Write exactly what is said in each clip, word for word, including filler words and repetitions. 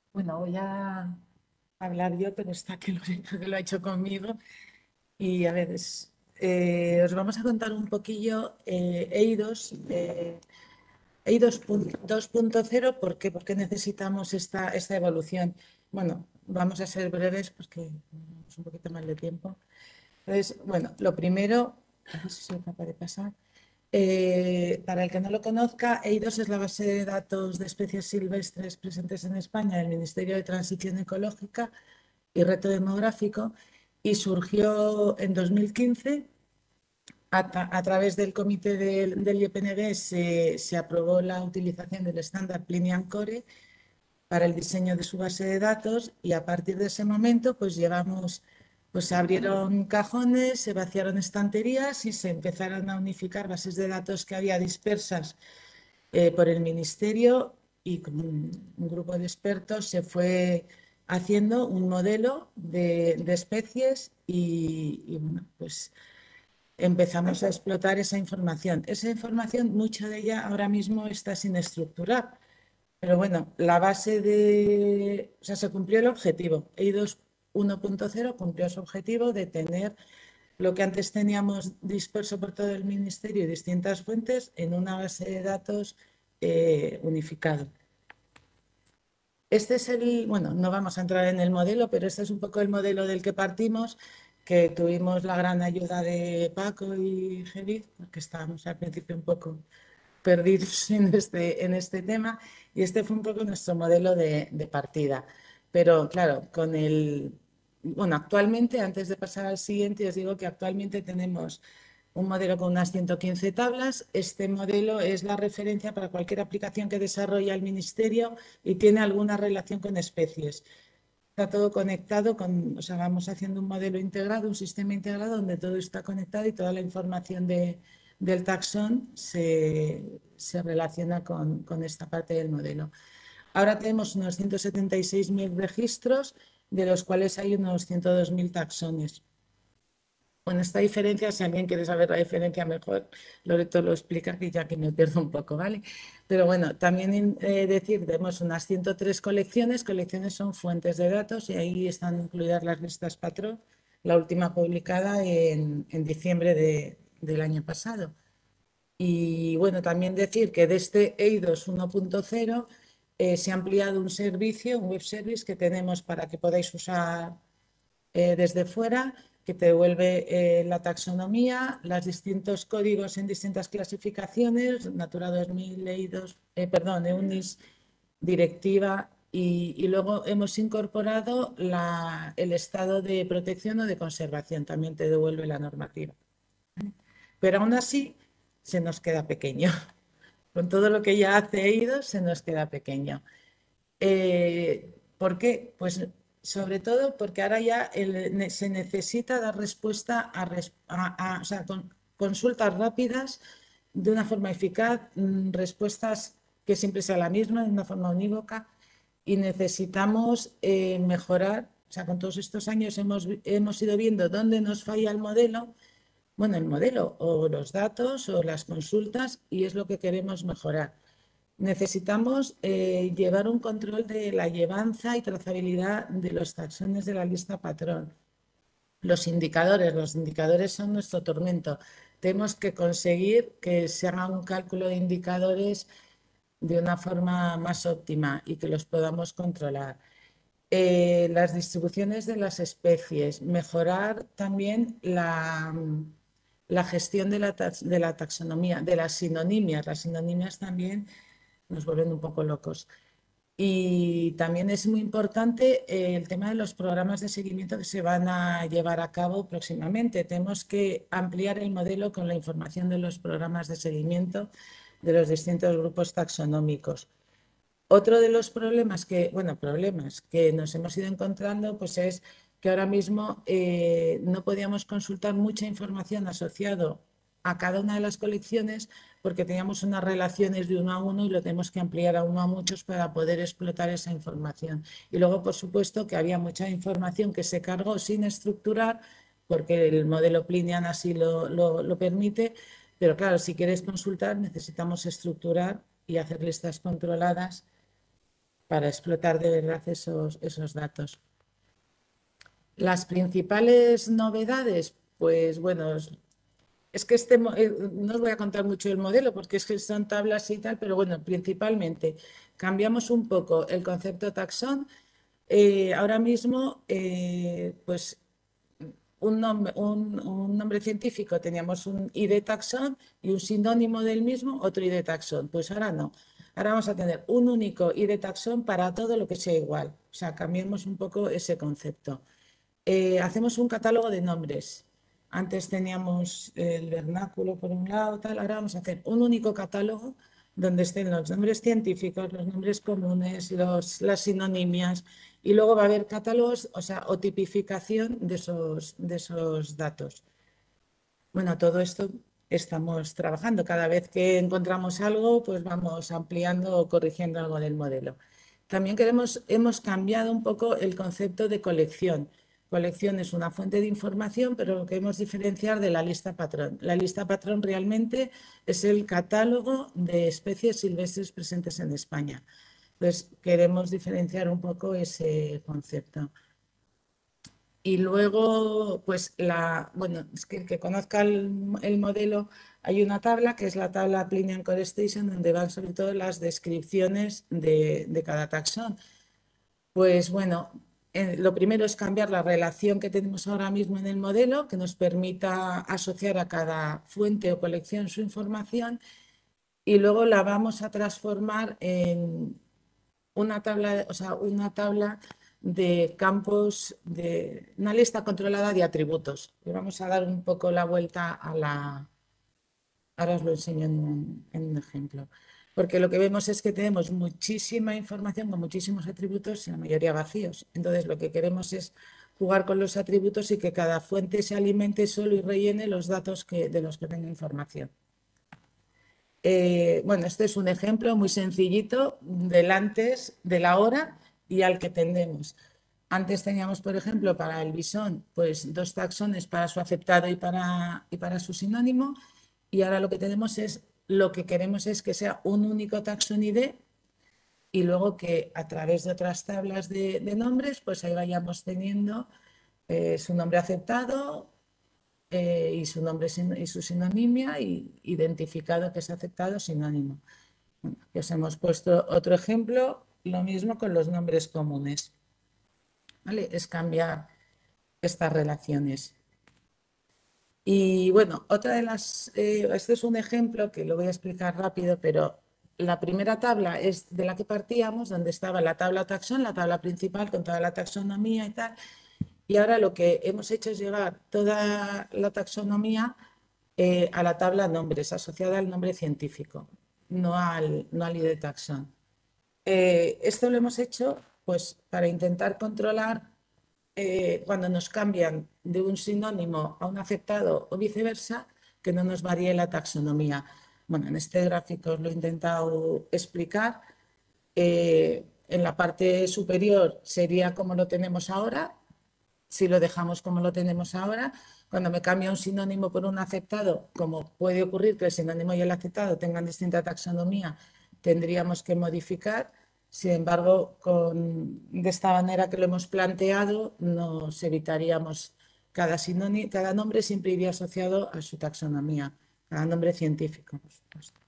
Bueno, voy a hablar yo, pero está que lo, que lo ha hecho conmigo. Y a ver, es- eh, os vamos a contar un poquillo eh, EIDOS, eh, EIDOS pun- dos punto cero. ¿Por qué? ¿Por qué necesitamos esta, esta evolución? Bueno, vamos a ser breves porque tenemos un poquito más de tiempo. Entonces, bueno, lo primero, a ver si soy capaz de pasar. Eh, para el que no lo conozca, EIDOS es la base de datos de especies silvestres presentes en España del Ministerio de Transición Ecológica y Reto Demográfico, y surgió en dos mil quince a, ta- a través del comité del, del I P N G. Se, se aprobó la utilización del estándar Plinian Core para el diseño de su base de datos, y a partir de ese momento pues llevamos, pues se abrieron cajones, se vaciaron estanterías y se empezaron a unificar bases de datos que había dispersas eh, por el ministerio, y con un, un grupo de expertos se fue haciendo un modelo de, de especies, y, y, bueno, pues empezamos a explotar esa información. Esa información, mucha de ella ahora mismo está sin estructurar, pero bueno, la base de, o sea, se cumplió el objetivo. EIDOS uno punto cero cumplió su objetivo de tener lo que antes teníamos disperso por todo el ministerio y distintas fuentes en una base de datos eh, unificado. Este es el, bueno, no vamos a entrar en el modelo, pero este es un poco el modelo del que partimos, que tuvimos la gran ayuda de Paco y Judith, porque estábamos al principio un poco perdidos en este, en este tema, y este fue un poco nuestro modelo de, de partida. Pero claro, con el, bueno, actualmente, antes de pasar al siguiente, os digo que actualmente tenemos un modelo con unas ciento quince tablas. Este modelo es la referencia para cualquier aplicación que desarrolla el Ministerio y tiene alguna relación con especies. Está todo conectado con, o sea, vamos haciendo un modelo integrado, un sistema integrado donde todo está conectado y toda la información de, del taxón se, se relaciona con, con esta parte del modelo. Ahora tenemos unos ciento setenta y seis mil registros, de los cuales hay unos ciento dos mil taxones. Bueno, esta diferencia, si alguien quiere saber la diferencia mejor, Loreto lo explica, que ya que me pierdo un poco, ¿vale? Pero bueno, también eh, decir, tenemos unas ciento tres colecciones. Colecciones son fuentes de datos, y ahí están incluidas las listas patrón, la última publicada en, en diciembre de- del año pasado. Y bueno, también decir que desde EIDOS uno punto cero eh, se ha ampliado un servicio, un web service que tenemos para que podáis usar eh, desde fuera, que te devuelve eh, la taxonomía, los distintos códigos en distintas clasificaciones, Natura dos mil, EIDOS, eh, perdón, EUNIS, directiva, y, y luego hemos incorporado la, el estado de protección o de conservación, también te devuelve la normativa. Pero aún así se nos queda pequeño. Con todo lo que ya hace EIDOS se nos queda pequeño. Eh, ¿por qué? Pues sobre todo porque ahora ya el- ne- se necesita dar respuesta a, res- a- a- o sea, con- consultas rápidas de una forma eficaz, mm, respuestas que siempre sea la misma, de una forma unívoca, y necesitamos eh, mejorar. O sea, con todos estos años hemos, vi- hemos ido viendo dónde nos falla el modelo, bueno, el modelo o los datos o las consultas, y es lo que queremos mejorar. Necesitamos eh, llevar un control de la llevanza y trazabilidad de los taxones de la lista patrón. Los indicadores, los indicadores son nuestro tormento. Tenemos que conseguir que se haga un cálculo de indicadores de una forma más óptima y que los podamos controlar. Eh, las distribuciones de las especies, mejorar también la, la gestión de la, tax- de la taxonomía, de las sinonimias. Las sinonimias también nos vuelven un poco locos. Y también es muy importante eh, el tema de los programas de seguimiento que se van a llevar a cabo próximamente. Tenemos que ampliar el modelo con la información de los programas de seguimiento de los distintos grupos taxonómicos. Otro de los problemas que, bueno, problemas que nos hemos ido encontrando, pues es que ahora mismo eh, no podíamos consultar mucha información asociado a cada una de las colecciones, porque teníamos unas relaciones de uno a uno y lo tenemos que ampliar a uno a muchos para poder explotar esa información. Y luego, por supuesto, que había mucha información que se cargó sin estructurar, porque el modelo Plinian así lo, lo, lo permite, pero claro, si quieres consultar necesitamos estructurar y hacer listas controladas para explotar de verdad esos, esos datos. Las principales novedades, pues bueno, es es que este, mo- eh, no os voy a contar mucho el modelo porque es que son tablas y tal, pero bueno, principalmente cambiamos un poco el concepto taxón. Eh, ahora mismo, eh, pues un nombre, un, un nombre científico teníamos un I D taxón y un sinónimo del mismo, otro I D taxón. Pues ahora no. Ahora vamos a tener un único I D taxón para todo lo que sea igual. O sea, cambiemos un poco ese concepto. Eh, hacemos un catálogo de nombres. Antes teníamos el vernáculo por un lado, tal. Ahora vamos a hacer un único catálogo donde estén los nombres científicos, los nombres comunes, los, las sinonimias, y luego va a haber catálogos, o sea, o tipificación de esos, de esos datos. Bueno, todo esto estamos trabajando. Cada vez que encontramos algo, pues vamos ampliando o corrigiendo algo del modelo. También queremos, hemos cambiado un poco el concepto de colección. Colección es una fuente de información, pero lo queremos diferenciar de la lista patrón. La lista patrón realmente es el catálogo de especies silvestres presentes en España. Entonces, queremos diferenciar un poco ese concepto. Y luego, pues la, bueno, es que el que conozca el, el modelo, hay una tabla que es la tabla Plinian Core Station, donde van sobre todo las descripciones de, de cada taxón. Pues bueno, eh, lo primero es cambiar la relación que tenemos ahora mismo en el modelo, que nos permita asociar a cada fuente o colección su información, y luego la vamos a transformar en una tabla, o sea, una tabla de campos, de una lista controlada de atributos. Y vamos a dar un poco la vuelta a la... Ahora os lo enseño en un, en un ejemplo. Porque lo que vemos es que tenemos muchísima información con muchísimos atributos y la mayoría vacíos. Entonces, lo que queremos es jugar con los atributos y que cada fuente se alimente solo y rellene los datos que, de los que tenga información. Eh, bueno, este es un ejemplo muy sencillito del antes, de la hora y al que tendemos. Antes teníamos, por ejemplo, para el bisón, pues dos taxones para su aceptado y para, y para su sinónimo. Y ahora lo que tenemos es, lo que queremos es que sea un único taxón I D y luego que a través de otras tablas de, de nombres, pues ahí vayamos teniendo eh, su nombre aceptado, eh, y su nombre sin- y su sinonimia y identificado que es aceptado sinónimo. Bueno, aquí os hemos puesto otro ejemplo, lo mismo con los nombres comunes, ¿vale? Es cambiar estas relaciones. Y bueno, otra de las, eh, este es un ejemplo que lo voy a explicar rápido, pero la primera tabla es de la que partíamos, donde estaba la tabla taxón, la tabla principal con toda la taxonomía y tal. Y ahora lo que hemos hecho es llevar toda la taxonomía eh, a la tabla nombres, asociada al nombre científico, no al, no al I D taxón. Eh, esto lo hemos hecho pues para intentar controlar eh, cuando nos cambian de un sinónimo a un aceptado o viceversa, que no nos varíe la taxonomía. Bueno, en este gráfico os lo he intentado explicar. Eh, en la parte superior sería como lo tenemos ahora, si lo dejamos como lo tenemos ahora. Cuando me cambia un sinónimo por un aceptado, como puede ocurrir que el sinónimo y el aceptado tengan distinta taxonomía, tendríamos que modificar. Sin embargo, con, de esta manera que lo hemos planteado, nos evitaríamos cada, sinónimo, cada nombre siempre iría asociado a su taxonomía, cada nombre científico, por supuesto.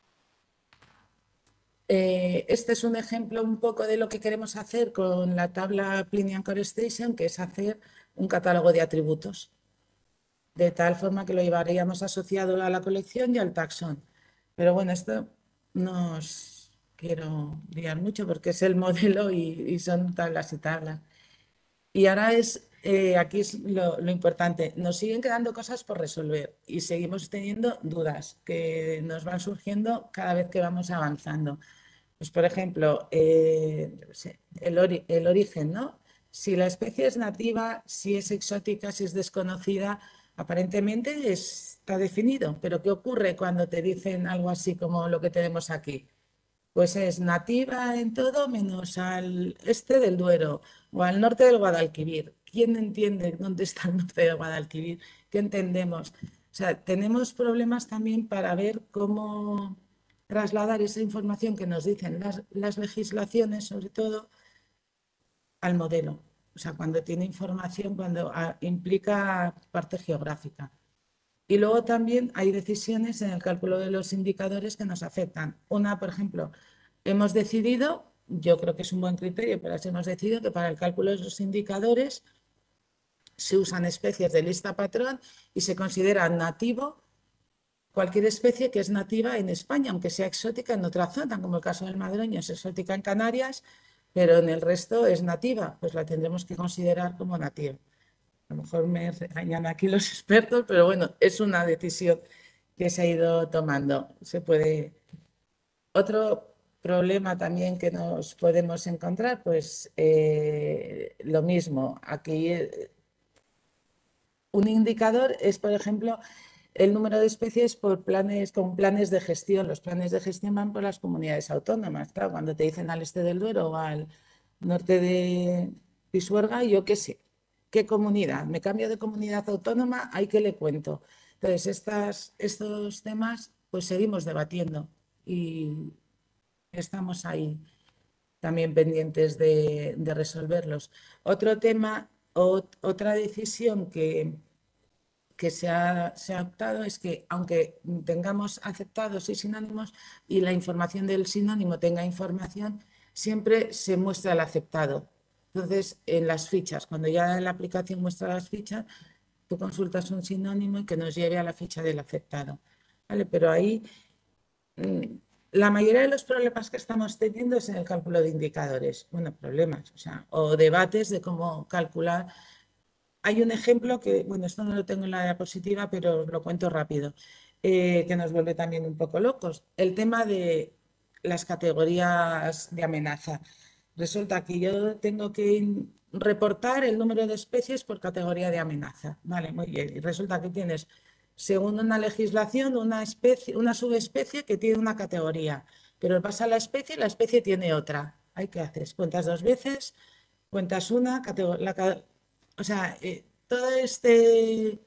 Eh, este es un ejemplo un poco de lo que queremos hacer con la tabla Plinian Core Station, que es hacer un catálogo de atributos, de tal forma que lo llevaríamos asociado a la colección y al taxón. Pero bueno, esto no os quiero guiar mucho porque es el modelo y, y son tablas y tablas. Y ahora es, eh, aquí es lo, lo importante, nos siguen quedando cosas por resolver y seguimos teniendo dudas que nos van surgiendo cada vez que vamos avanzando. Pues, por ejemplo, eh, yo qué sé, el, ori- el origen, ¿no? Si la especie es nativa, si es exótica, si es desconocida, aparentemente está definido. Pero ¿qué ocurre cuando te dicen algo así como lo que tenemos aquí? Pues es nativa en todo menos al este del Duero o al norte del Guadalquivir. ¿Quién entiende dónde está el norte del Guadalquivir? ¿Qué entendemos? O sea, tenemos problemas también para ver cómo trasladar esa información que nos dicen las, las legislaciones, sobre todo, al modelo. O sea, cuando tiene información, cuando a, implica parte geográfica. Y luego también hay decisiones en el cálculo de los indicadores que nos afectan. Una, por ejemplo, hemos decidido, yo creo que es un buen criterio, pero así hemos decidido que para el cálculo de los indicadores se usan especies de lista patrón y se considera nativo cualquier especie que es nativa en España, aunque sea exótica en otra zona, como el caso del madroño, es exótica en Canarias, pero en el resto es nativa, pues la tendremos que considerar como nativa. A lo mejor me regañan aquí los expertos, pero bueno, es una decisión que se ha ido tomando. Se puede. Otro problema también que nos podemos encontrar, pues eh, lo mismo. Aquí eh, un indicador es, por ejemplo, el número de especies por planes, con planes de gestión. Los planes de gestión van por las comunidades autónomas. Claro, cuando te dicen al este del Duero o al norte de Pisuerga, yo qué sé, ¿qué comunidad? ¿Me cambio de comunidad autónoma? ¿Hay que le cuento? Entonces, estas, estos temas, pues seguimos debatiendo y estamos ahí también pendientes de, de resolverlos. Otro tema, o, otra decisión que que se ha, se ha optado es que aunque tengamos aceptados y sinónimos y la información del sinónimo tenga información, siempre se muestra el aceptado. Entonces, en las fichas, cuando ya la aplicación muestra las fichas, tú consultas un sinónimo y que nos lleve a la ficha del aceptado. ¿Vale? Pero ahí mm, la mayoría de los problemas que estamos teniendo es en el cálculo de indicadores. Bueno, problemas, o sea, o debates de cómo calcular. Hay un ejemplo que, bueno, esto no lo tengo en la diapositiva, pero os lo cuento rápido, eh, que nos vuelve también un poco locos. El tema de las categorías de amenaza. Resulta que yo tengo que in- reportar el número de especies por categoría de amenaza. Vale, muy bien. Y resulta que tienes, según una legislación, una especie, una subespecie que tiene una categoría, pero pasa la especie y la especie tiene otra. ¿Hay qué haces? Cuentas dos veces, cuentas una, catego- la ca- o sea, eh, todo este,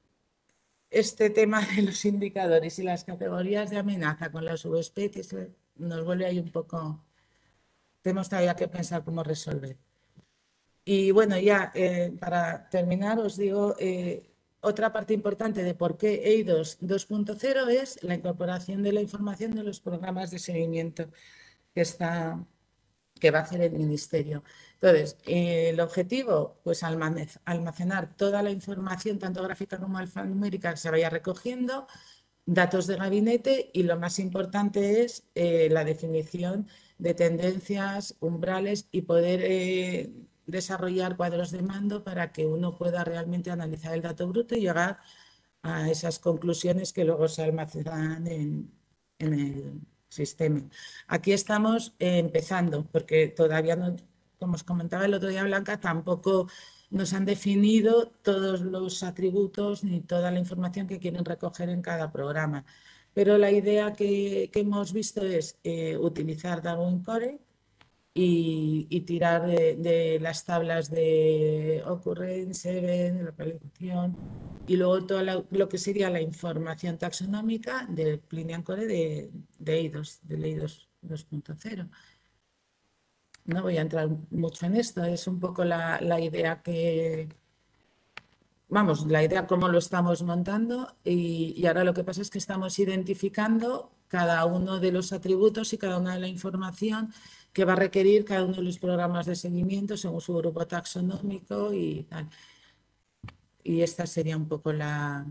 este tema de los indicadores y las categorías de amenaza con las subespecies eh, nos vuelve ahí un poco. Tenemos todavía que pensar cómo resolver. Y bueno, ya eh, para terminar, os digo, eh, otra parte importante de por qué E I D O S dos punto cero es la incorporación de la información de los programas de seguimiento que está que va a hacer el ministerio. Entonces, eh, el objetivo, pues almacenar toda la información, tanto gráfica como alfanumérica, que se vaya recogiendo, datos de gabinete y lo más importante es eh, la definición de tendencias, umbrales y poder eh, desarrollar cuadros de mando para que uno pueda realmente analizar el dato bruto y llegar a esas conclusiones que luego se almacenan en, en el sistema. Aquí estamos eh, empezando, porque todavía no, como os comentaba el otro día, Blanca, tampoco nos han definido todos los atributos ni toda la información que quieren recoger en cada programa. Pero la idea que, que hemos visto es eh, utilizar Darwin Core y, y tirar de, de las tablas de occurrence, event, localización y luego todo lo, lo que sería la información taxonómica del Plinian Core de, de E I D O S, del E I D O S dos punto cero. No voy a entrar mucho en esto, es un poco la, la idea que, vamos, la idea cómo lo estamos montando y, y ahora lo que pasa es que estamos identificando cada uno de los atributos y cada una de la información que va a requerir cada uno de los programas de seguimiento según su grupo taxonómico y tal. Y esta sería un poco la,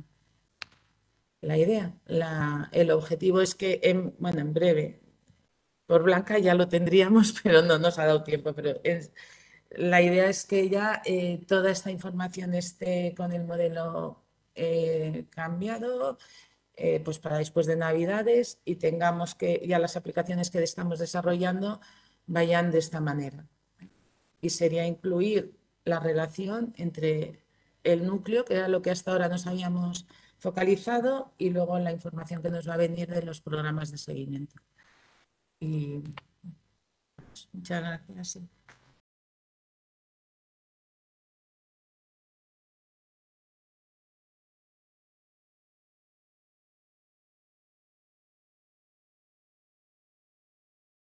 la idea. La, el objetivo es que, en, bueno, en breve, por Blanca ya lo tendríamos, pero no nos ha dado tiempo, pero es, la idea es que ya eh, toda esta información esté con el modelo eh, cambiado, eh, pues para después de Navidades y tengamos que ya las aplicaciones que estamos desarrollando vayan de esta manera. Y sería incluir la relación entre el núcleo, que era lo que hasta ahora nos habíamos focalizado, y luego la información que nos va a venir de los programas de seguimiento. Y pues, muchas gracias. Sí.